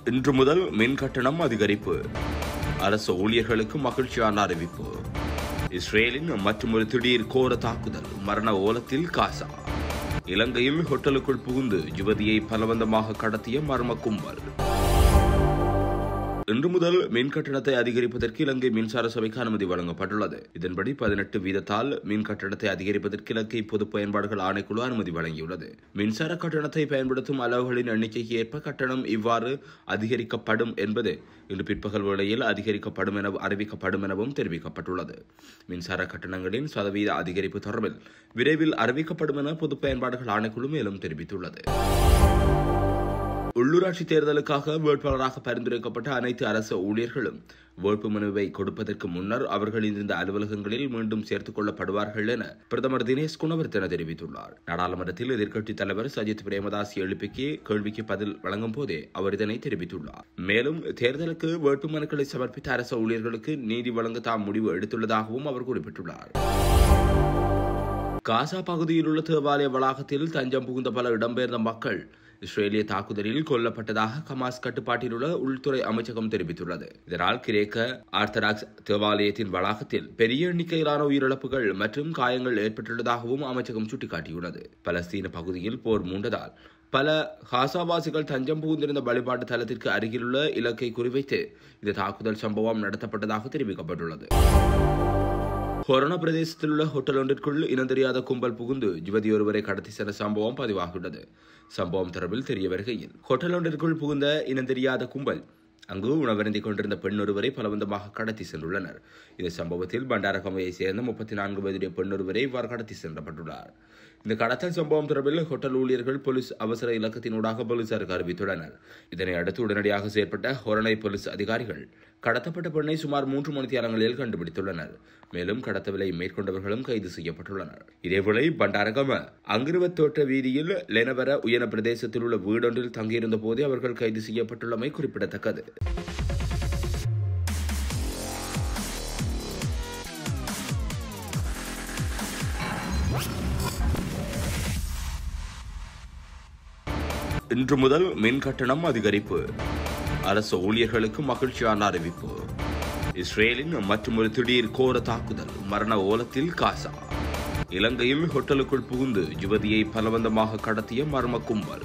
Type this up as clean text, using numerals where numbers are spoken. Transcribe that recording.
இன்று முதல் மின் கட்டணம் அதிகரிப்பு. அரசு ஊழியர்களுக்கு மகிழ்ச்சியான அறிவிப்பு. இஸ்ரேலின் மற்றொரு திடீர் கோர தாக்குதல், மரண ஓலத்தில் காசா. இலங்கையில் ஹோட்டலுக்குள் புகுந்து யுவதியை பலவந்தமாக கடத்திய மர்ம கும்பல். இன்று முதல் மின் கட்டணத்தை அதிகரிப்பதற்கு இலங்கை மின்சார சபைக்கு அனுமதி வழங்கப்பட்டுள்ளது. இதன்படி 18 வீதத்தால் மின் கட்டணத்தை அதிகரிப்பதற்கு இலங்கை பொது பயன்பாடுகள் ஆணைக்குழு அனுமதி வழங்கியுள்ளது. மின்சார கட்டணத்தை பயன்படுத்தும் அளவுகளின் எண்ணிக்கைக்கு ஏற்ப கட்டணம் இவ்வாறு அதிகரிக்கப்படும் என்பது இன்று பிற்பகல் வேளையில் அதிகரிக்கப்படும் என அறிவிக்கப்படும் எனவும் தெரிவிக்கப்பட்டுள்ளது. மின்சார கட்டணங்களின் சதவீத அதிகரிப்பு தொடர்பில் விரைவில் அறிவிக்கப்படும் என பொது பயன்பாடுகள் ஆணைக்குழு மேலும் தெரிவித்துள்ளது. உள்ளூராட்சி தேர்தலுக்காக வேட்பாளராக பரிந்துரைக்கப்பட்ட அனைத்து அரசு ஊழியர்களும் வேட்புமனுவை கொடுப்பதற்கு முன்னர் அவர்களின் இந்த அலுவலகங்களில் மீண்டும் சேர்த்துக் கொள்ளப்படுவார்கள் என பிரதமர் தினேஷ் குணவர்த்தன தெரிவித்துள்ளார். நாடாளுமன்றத்தில் எதிர்க்கட்சித் தலைவர் சஜித் பிரேமதாஸ் எழுப்பிய கேள்விக்கு பதில் வழங்கும் போதே அவர் இதனை தெரிவித்துள்ளார். மேலும் தேர்தலுக்கு வேட்புமனுக்களை சமர்ப்பித்த அரசு ஊழியர்களுக்கு நீதி வழங்க தாம் முடிவு எடுத்துள்ளதாகவும் அவர் குறிப்பிட்டுள்ளார். காசா பகுதியில் உள்ள தேவாலய வளாகத்தில் தஞ்சம் புகுந்த பல இடம்பெயர்ந்த மக்கள் இஸ்ரேலிய தாக்குதலில் கொல்லப்பட்டதாக ஹமாஸ் கட்டுப்பாட்டில் உள்ள உள்துறை அமைச்சகம் தெரிவித்துள்ளது. இதனால் கிரேக்க ஆர்த்தடாக்ஸ் தேவாலயத்தின் வளாகத்தில் பெரிய எண்ணிக்கையிலான உயிரிழப்புகள் மற்றும் காயங்கள் ஏற்பட்டுள்ளதாகவும் அமைச்சகம் சுட்டிக்காட்டியுள்ளது. பலஸ்தீன பகுதியில் போர் மூண்டதால் பல காசாவாசிகள் தஞ்சம் புகுந்திருந்த வழிபாட்டு தலத்திற்கு அருகிலுள்ள இலக்கை குறிவைத்து இந்த தாக்குதல் சம்பவம் நடத்தப்பட்டதாக தெரிவிக்கப்பட்டுள்ளது. கொரோனா பிரதேசத்தில் உள்ள ஹோட்டல் ஒன்றிற்குள் இனந்தெரியாத கும்பல் புகுந்து யுவதி ஒருவரை கடத்தி சென்ற சம்பவம் பதிவாகியுள்ளது. சம்பவம் தொடர்பில் தெரிய வருகையில் ஹோட்டல் ஒன்றிற்குள் புகுந்த இனந்தெரியாத கும்பல் அங்கு உணவருந்திக் கொண்டிருந்த பெண் ஒருவரை பலவந்தமாக கடத்தி சென்றுள்ளனர். இந்த சம்பவத்தில் பண்டாரகமையை சேர்ந்த 34 வயதுடைய பெண் ஒருவரை இவ்வாறு கடத்தி சென்றப்பட்டுள்ளார். இந்த கடத்தல் சம்பவம் தொடர்பில் ஹோட்டல் ஊழியர்கள் போலீஸ் அவசர இலக்கத்தினூடாக போலீசாருக்கு அறிவித்துள்ளனர். இதனை அடுத்து உடனடியாக செயற்பட்ட ஹொரணை போலீஸ் அதிகாரிகள் கடத்தப்பட்ட பெண்ணை சுமார் 3 மணித்தியாலங்களில் கண்டுபிடித்துள்ளனர். மேலும் கடத்தலை மேற்கொண்டவர்களும் கைது செய்யப்பட்டுள்ளனர். இதேவேளை பண்டாரகம அங்கிருவத்தோட்ட வீதியில் லெனவர உயன பிரதேசத்தில் உள்ள வீடொன்றில் தங்கியிருந்த போதே அவர்கள் கைது செய்யப்பட்டுள்ளமை குறிப்பிடத்தக்கது. இன்று முதல் மின் கட்டணம் அதிகரிப்பு. அரசு ஊழியர்களுக்கு மகிழ்ச்சியான அறிவிப்பு. இஸ்ரேலின் மற்றொரு திடீர் கோர தாக்குதல், மரண ஓலத்தில் காசா. இலங்கையில் ஹோட்டலுக்குள் புகுந்து யுவதியை பலவந்தமாக கடத்திய மர்ம கும்பல்.